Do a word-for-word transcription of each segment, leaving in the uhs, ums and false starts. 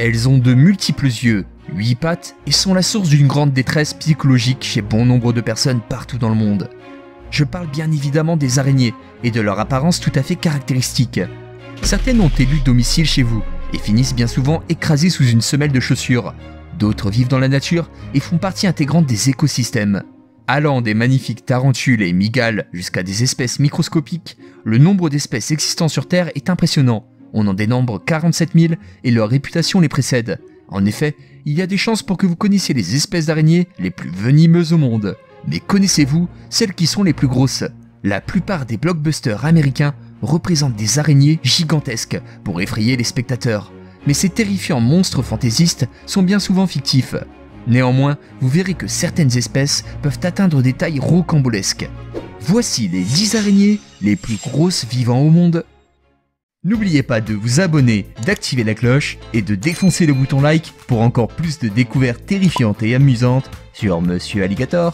Elles ont de multiples yeux, huit pattes et sont la source d'une grande détresse psychologique chez bon nombre de personnes partout dans le monde. Je parle bien évidemment des araignées et de leur apparence tout à fait caractéristique. Certaines ont élu domicile chez vous et finissent bien souvent écrasées sous une semelle de chaussures. D'autres vivent dans la nature et font partie intégrante des écosystèmes. Allant des magnifiques tarentules et mygales jusqu'à des espèces microscopiques, le nombre d'espèces existant sur Terre est impressionnant. On en dénombre quarante-sept mille et leur réputation les précède. En effet, il y a des chances pour que vous connaissiez les espèces d'araignées les plus venimeuses au monde. Mais connaissez-vous celles qui sont les plus grosses? La plupart des blockbusters américains représentent des araignées gigantesques pour effrayer les spectateurs. Mais ces terrifiants monstres fantaisistes sont bien souvent fictifs. Néanmoins, vous verrez que certaines espèces peuvent atteindre des tailles rocambolesques. Voici les dix araignées les plus grosses vivant au monde. N'oubliez pas de vous abonner, d'activer la cloche et de défoncer le bouton like pour encore plus de découvertes terrifiantes et amusantes sur Monsieur Alligator.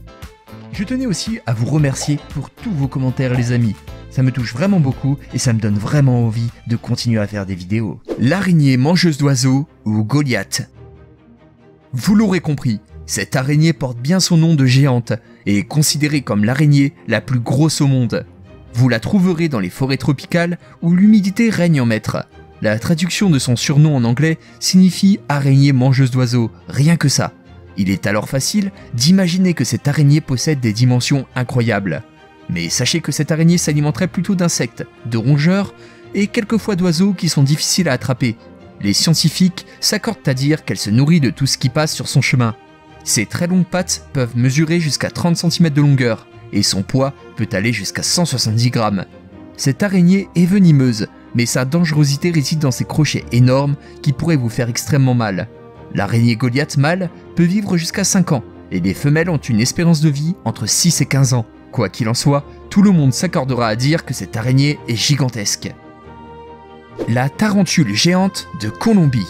Je tenais aussi à vous remercier pour tous vos commentaires les amis. Ça me touche vraiment beaucoup et ça me donne vraiment envie de continuer à faire des vidéos. L'araignée mangeuse d'oiseaux ou Goliath. Vous l'aurez compris, cette araignée porte bien son nom de géante et est considérée comme l'araignée la plus grosse au monde. Vous la trouverez dans les forêts tropicales où l'humidité règne en maître. La traduction de son surnom en anglais signifie araignée mangeuse d'oiseaux, rien que ça. Il est alors facile d'imaginer que cette araignée possède des dimensions incroyables. Mais sachez que cette araignée s'alimenterait plutôt d'insectes, de rongeurs et quelquefois d'oiseaux qui sont difficiles à attraper. Les scientifiques s'accordent à dire qu'elle se nourrit de tout ce qui passe sur son chemin. Ses très longues pattes peuvent mesurer jusqu'à trente centimètres de longueur et son poids peut aller jusqu'à cent soixante-dix grammes. Cette araignée est venimeuse, mais sa dangerosité réside dans ses crochets énormes qui pourraient vous faire extrêmement mal. L'araignée Goliath mâle peut vivre jusqu'à cinq ans et les femelles ont une espérance de vie entre six et quinze ans. Quoi qu'il en soit, tout le monde s'accordera à dire que cette araignée est gigantesque. La tarentule géante de Colombie.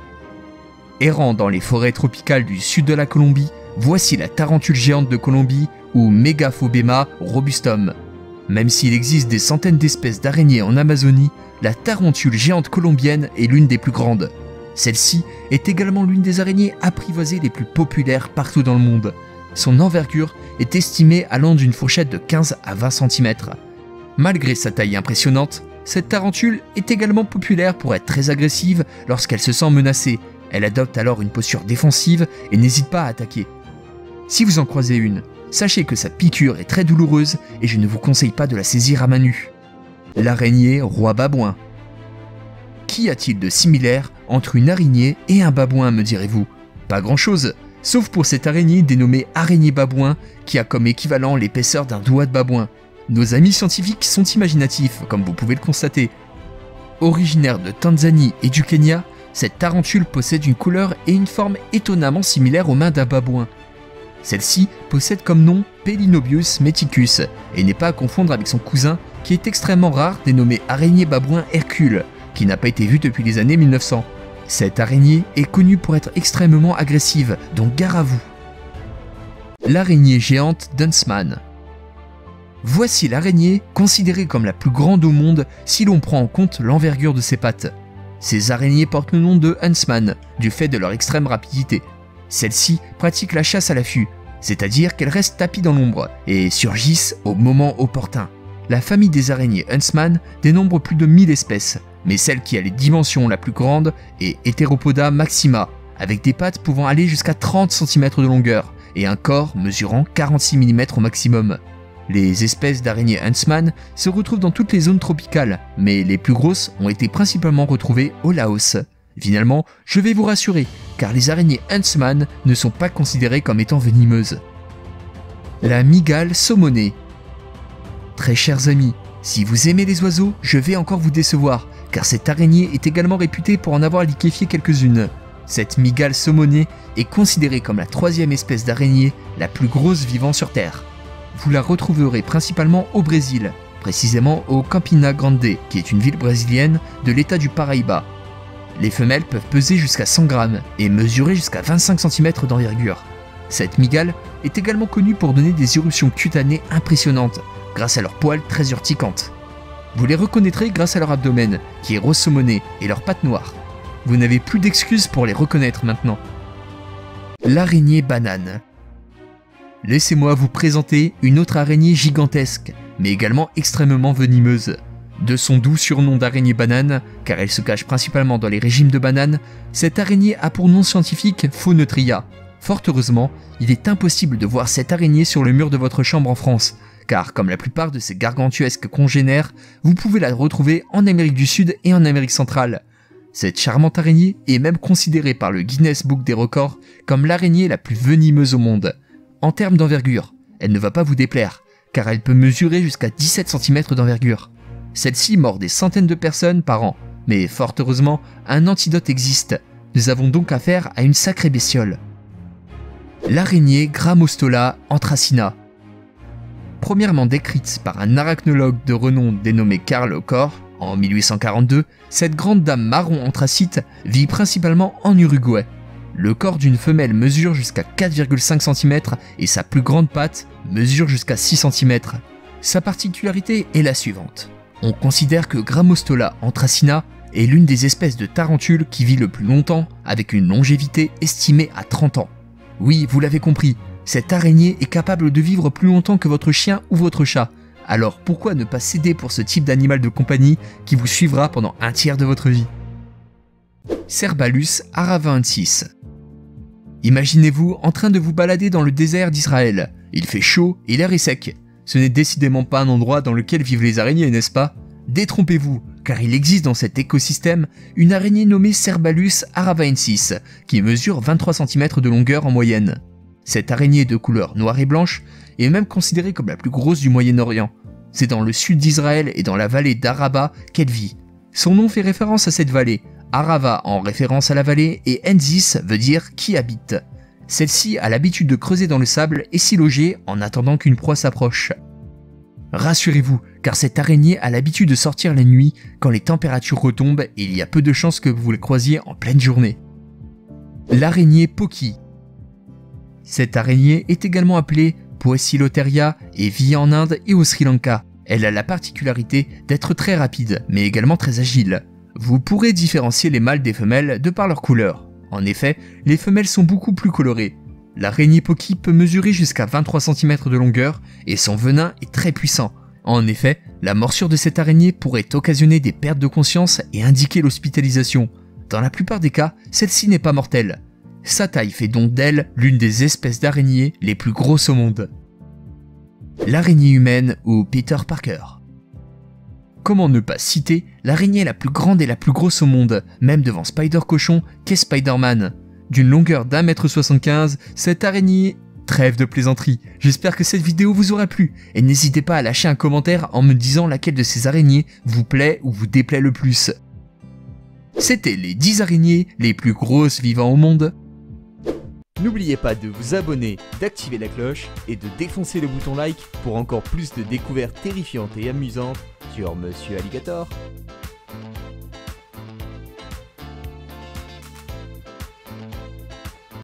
Errant dans les forêts tropicales du sud de la Colombie, voici la tarentule géante de Colombie ou Megaphobema robustum. Même s'il existe des centaines d'espèces d'araignées en Amazonie, la tarentule géante colombienne est l'une des plus grandes. Celle-ci est également l'une des araignées apprivoisées les plus populaires partout dans le monde. Son envergure est estimée allant d'une fourchette de quinze à vingt centimètres. Malgré sa taille impressionnante, cette tarentule est également populaire pour être très agressive lorsqu'elle se sent menacée. Elle adopte alors une posture défensive et n'hésite pas à attaquer. Si vous en croisez une, sachez que sa piqûre est très douloureuse et je ne vous conseille pas de la saisir à main nue. L'araignée roi babouin. Qu'y a-t-il de similaire entre une araignée et un babouin, me direz-vous? Pas grand-chose, sauf pour cette araignée dénommée araignée babouin qui a comme équivalent l'épaisseur d'un doigt de babouin. Nos amis scientifiques sont imaginatifs, comme vous pouvez le constater. Originaire de Tanzanie et du Kenya, cette tarentule possède une couleur et une forme étonnamment similaires aux mains d'un babouin. Celle-ci possède comme nom Pelinobius meticus et n'est pas à confondre avec son cousin qui est extrêmement rare dénommé araignée babouin Hercule, qui n'a pas été vu depuis les années mille neuf cents. Cette araignée est connue pour être extrêmement agressive, donc gare à vous. L'araignée géante d'Huntsman. Voici l'araignée considérée comme la plus grande au monde si l'on prend en compte l'envergure de ses pattes. Ces araignées portent le nom de Huntsman, du fait de leur extrême rapidité. Celles-ci pratiquent la chasse à l'affût, c'est-à-dire qu'elles restent tapies dans l'ombre et surgissent au moment opportun. La famille des araignées Huntsman dénombre plus de mille espèces, mais celle qui a les dimensions la plus grande est Heteropoda maxima, avec des pattes pouvant aller jusqu'à trente centimètres de longueur et un corps mesurant quarante-six millimètres au maximum. Les espèces d'araignées Huntsman se retrouvent dans toutes les zones tropicales, mais les plus grosses ont été principalement retrouvées au Laos. Finalement, je vais vous rassurer, car les araignées Huntsman ne sont pas considérées comme étant venimeuses. La mygale saumonée. Très chers amis, si vous aimez les oiseaux, je vais encore vous décevoir, car cette araignée est également réputée pour en avoir liquéfié quelques-unes. Cette mygale saumonée est considérée comme la troisième espèce d'araignée la plus grosse vivant sur Terre. Vous la retrouverez principalement au Brésil, précisément au Campina Grande, qui est une ville brésilienne de l'état du Paraíba. Les femelles peuvent peser jusqu'à cent grammes et mesurer jusqu'à vingt-cinq centimètres d'envergure. Cette mygale est également connue pour donner des éruptions cutanées impressionnantes, grâce à leurs poils très urticantes. Vous les reconnaîtrez grâce à leur abdomen, qui est rose saumoné, et leurs pattes noires. vous n'avez plus d'excuses pour les reconnaître maintenant. L'araignée banane. Laissez-moi vous présenter une autre araignée gigantesque, mais également extrêmement venimeuse. De son doux surnom d'araignée banane, car elle se cache principalement dans les régimes de bananes, cette araignée a pour nom scientifique Phoneutria. Fort heureusement, il est impossible de voir cette araignée sur le mur de votre chambre en France, car comme la plupart de ses gargantuesques congénères, vous pouvez la retrouver en Amérique du Sud et en Amérique centrale. Cette charmante araignée est même considérée par le Guinness Book des records comme l'araignée la plus venimeuse au monde. En termes d'envergure, elle ne va pas vous déplaire, car elle peut mesurer jusqu'à dix-sept centimètres d'envergure. Celle-ci mord des centaines de personnes par an, mais fort heureusement, un antidote existe. Nous avons donc affaire à une sacrée bestiole. L'araignée Grammostola anthracina. Premièrement décrite par un arachnologue de renom dénommé Karl Ockor en mille huit cent quarante-deux, cette grande dame marron anthracite vit principalement en Uruguay. Le corps d'une femelle mesure jusqu'à quatre virgule cinq centimètres et sa plus grande patte mesure jusqu'à six centimètres. Sa particularité est la suivante. On considère que Grammostola anthracina est l'une des espèces de tarentules qui vit le plus longtemps, avec une longévité estimée à trente ans. Oui, vous l'avez compris, cette araignée est capable de vivre plus longtemps que votre chien ou votre chat. Alors pourquoi ne pas céder pour ce type d'animal de compagnie qui vous suivra pendant un tiers de votre vie? Cerbalus aravaensis. Imaginez-vous en train de vous balader dans le désert d'Israël. Il fait chaud et l'air est sec. Ce n'est décidément pas un endroit dans lequel vivent les araignées, n'est-ce pas? Détrompez-vous, car il existe dans cet écosystème une araignée nommée Cerbalus aravaensis, qui mesure vingt-trois centimètres de longueur en moyenne. Cette araignée de couleur noire et blanche est même considérée comme la plus grosse du Moyen-Orient. C'est dans le sud d'Israël et dans la vallée d'Araba qu'elle vit. Son nom fait référence à cette vallée, Arava en référence à la vallée et Ensis veut dire qui habite. Celle-ci a l'habitude de creuser dans le sable et s'y loger en attendant qu'une proie s'approche. Rassurez-vous, car cette araignée a l'habitude de sortir la nuit quand les températures retombent et il y a peu de chances que vous le croisiez en pleine journée. L'araignée Poki. Cette araignée est également appelée Poecilotheria et vit en Inde et au Sri Lanka. Elle a la particularité d'être très rapide, mais également très agile. Vous pourrez différencier les mâles des femelles de par leur couleur. En effet, les femelles sont beaucoup plus colorées. L'araignée Poki peut mesurer jusqu'à vingt-trois centimètres de longueur et son venin est très puissant. En effet, la morsure de cette araignée pourrait occasionner des pertes de conscience et indiquer l'hospitalisation. Dans la plupart des cas, celle-ci n'est pas mortelle. Sa taille fait donc d'elle l'une des espèces d'araignées les plus grosses au monde. L'araignée humaine ou Peter Parker. Comment ne pas citer l'araignée la plus grande et la plus grosse au monde, même devant Spider-Cochon qu'est Spider-Man. D'une longueur d'un mètre soixante-quinze, cette araignée... Trêve de plaisanterie, j'espère que cette vidéo vous aura plu, et n'hésitez pas à lâcher un commentaire en me disant laquelle de ces araignées vous plaît ou vous déplaît le plus. C'était les dix araignées les plus grosses vivant au monde. N'oubliez pas de vous abonner, d'activer la cloche et de défoncer le bouton like pour encore plus de découvertes terrifiantes et amusantes sur Monsieur Alligator.